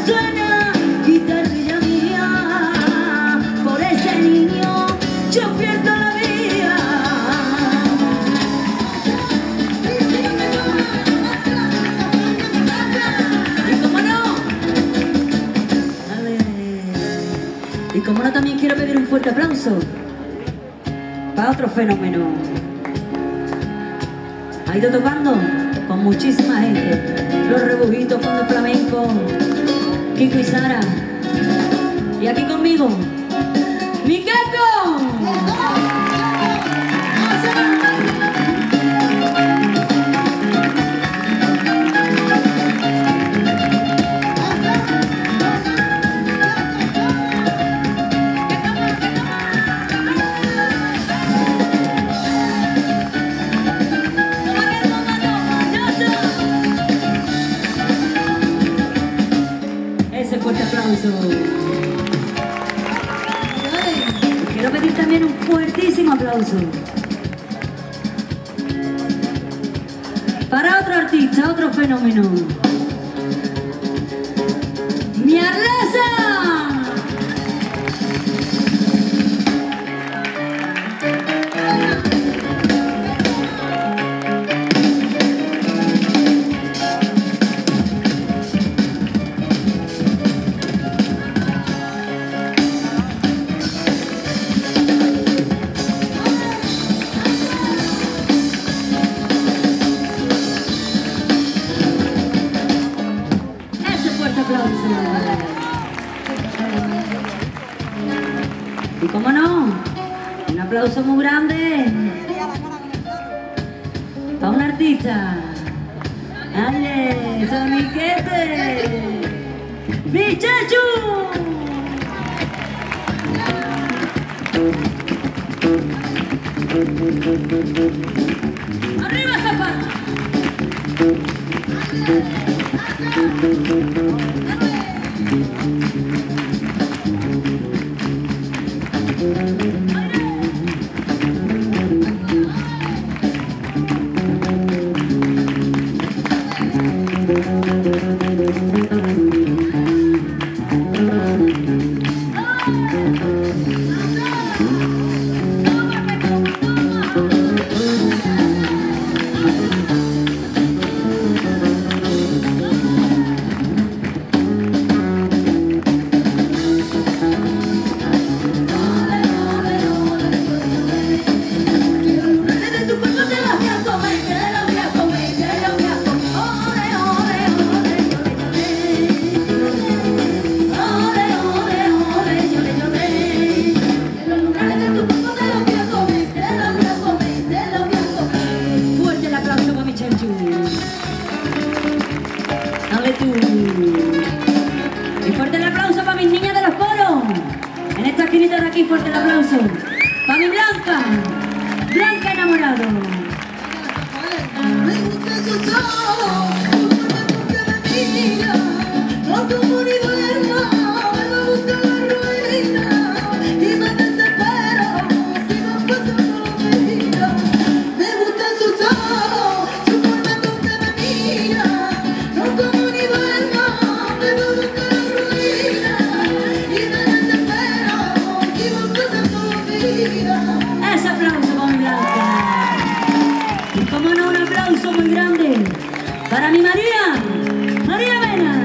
suena guitarrilla mía, por ese niño yo pierdo la vida. Y cómo no, a ver, y cómo no, también quiero pedir un fuerte aplauso para otro fenómeno. Ha ido tocando con muchísima gente, Los Rebujitos, Fondo Flamenco, Kiko y Sara, y aquí conmigo, mi Keko. Ese fuerte aplauso. Quiero pedir también un fuertísimo aplauso para otro artista, otro fenómeno, mi Arlesa. Y cómo no, un aplauso muy grande para un artista. ¡Ale, Soniquete! ¡Bichachu! ¡Arriba, Zapata! Y fuerte el aplauso para mis niñas de los coros. En esta esquinita de aquí, fuerte el aplauso. Para mi Blanca, Blanca enamorado. Me gusta sus ojos, me mira, no como ni duermo, me gusta la ruina y me desespero si no pasa por mi vida. Me gustan sus ojos, su forma con que me mira, no como ni duermo, me gusta la ruina y me desespero si no pasa por mi vida. Ese aplauso con Blanca. Y como no, un aplauso muy grande para mi María, María Mena.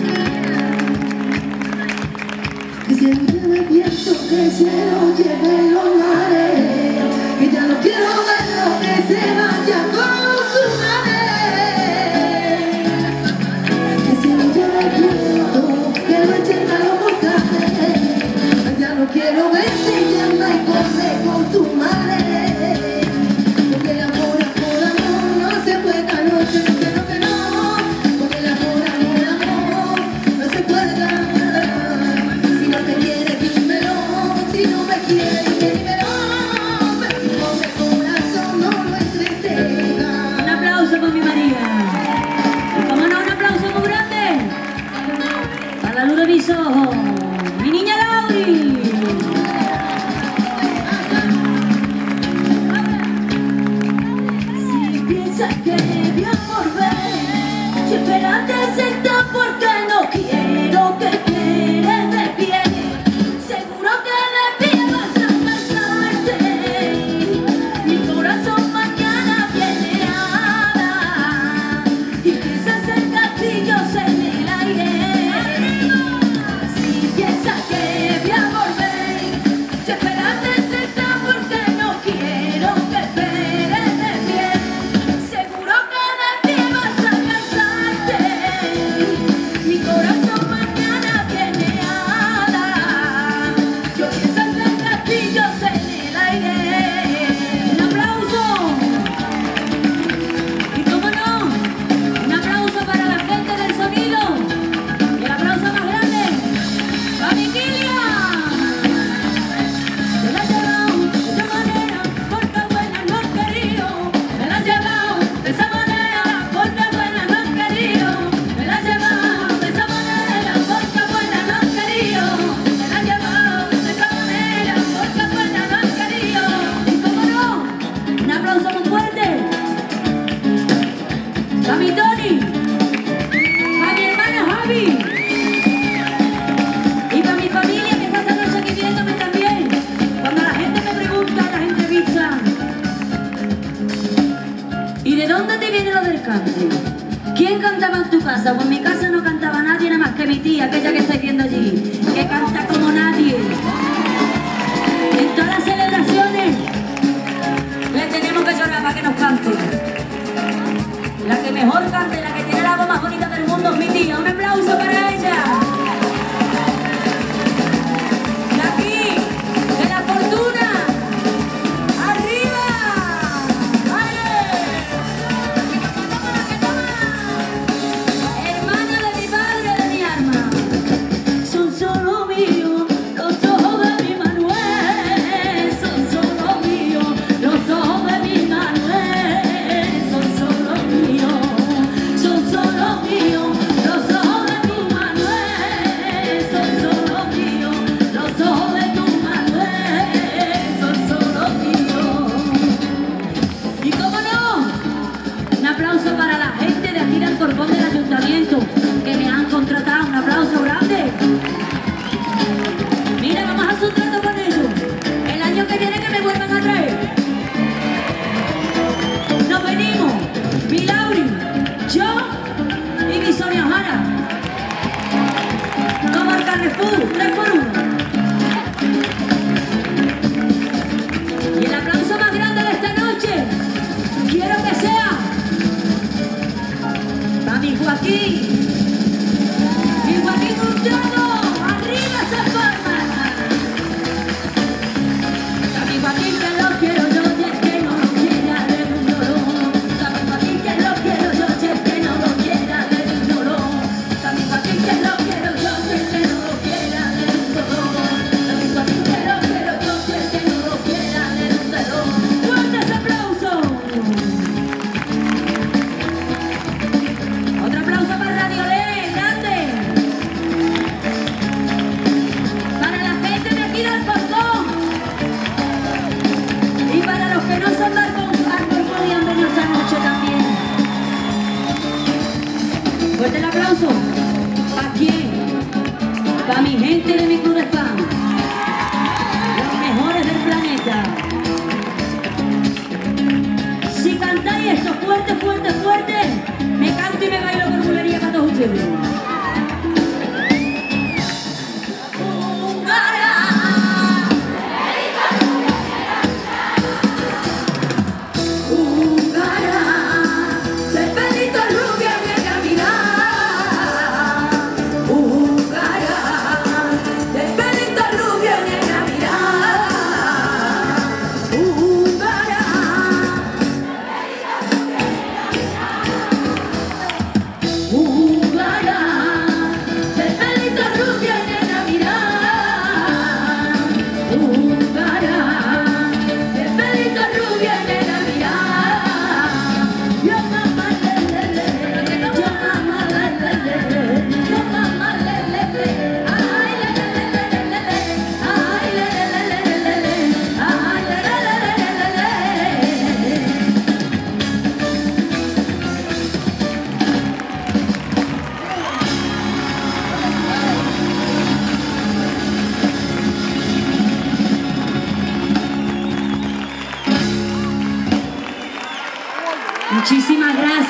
Que se lo lleve el viento, que se lo lleve los mares, que ya no quiero verlo, que se vaya con su madre. Que se lo lleve el viento, que lo echen a los volcanes, ya no quiero verte y anda y corre con tu madre. Porque el amor no se puede esta noche, que no, porque el amor no se puede dar. Si no te quiere, dímelo, si no me quiere, dímelo, pero mi corazón no lo entretenga. Un aplauso con mi María. Y como no, un aplauso muy grande para la luz de mis ojos, mi niña Lauri. Si piensas que voy a volver, si espérate senta porque no quiero casa, o en mi casa no cantaba nadie nada más que mi tía, aquella que estáis viendo allí, que canta como nadie. En todas las celebraciones le tenemos que llorar para que nos cante. La que mejor cante, la que tiene la voz más bonita del mundo es mi tía. Un aplauso para ella. De aquí, de la fortuna, arriba. ¡Vale! Hermana de mi padre, de mi alma. Son solo míos los ojos de mi Manuel. Son solo míos los ojos de mi Manuel. Son solo míos. Son solo míos los ojos de tu Manuel. Son solo míos los ojos de tu Manuel. Son solo míos. Y cómo no, un aplauso para la gente de aquí del Alcorcón del Ayuntamiento que me han contratado. Un aplauso grande. Mira, vamos a hacer un trato con ellos. El año que viene que me vuelvan a traer. Nos venimos, mi Lauri, yo y mi Sonia Ojara. Como el Carrefour, 3 por 1. Y el aplauso más grande de esta noche, quiero que sea para mi Joaquín. Mi Joaquín Hurtado, arriba esas palmas. A mi Joaquín que lo quiero yo, y es que no lo quiera de un dolor. A mi Joaquín que lo quiero yo, y es que no lo quiera de un dolor. A mi Joaquín que lo quiero yo, y es que no lo quiera de un dolor. A mi Joaquín que lo quiero yo, y es que no lo quiera de un dolor. ¡Fuertes aplausos! Otro aplauso para Radio Ley, grande. Para la gente de aquí del Alcorcón. Y para los que no son de Alcorcón y han venido esta noche también. Fuerte el aplauso. ¿Para quién? Para mi gente de mi club de fan. Los mejores del planeta. Si cantáis esto fuerte, fuerte, fuerte, me canto y me bailo con bulería para todos ustedes. Muchísimas gracias.